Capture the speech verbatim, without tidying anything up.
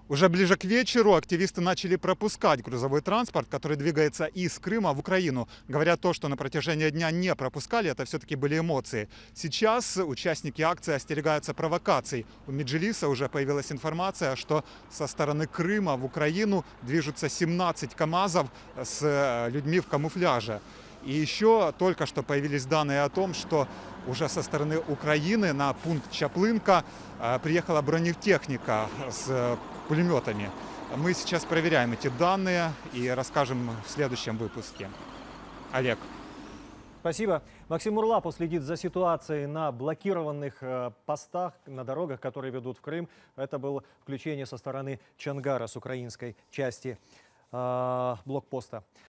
Уже ближе к вечеру активисты начали пропускать грузовой транспорт, который двигается из Крыма в Украину. Говорят, то, что на протяжении дня не пропускали, это все-таки были эмоции. Сейчас участники акции остерегаются провокаций. У Меджлиса уже появилась информация, что со стороны Крыма в Украину движутся семнадцать КАМАЗов с людьми в камуфляже. И еще только что появились данные о том, что уже со стороны Украины на пункт Чаплынка приехала бронетехника с пулеметами. Мы сейчас проверяем эти данные и расскажем в следующем выпуске. Олег. Спасибо. Максим Урлапов следит за ситуацией на блокированных э, постах, на дорогах, которые ведут в Крым. Это было включение со стороны Чонгара с украинской части э, блокпоста.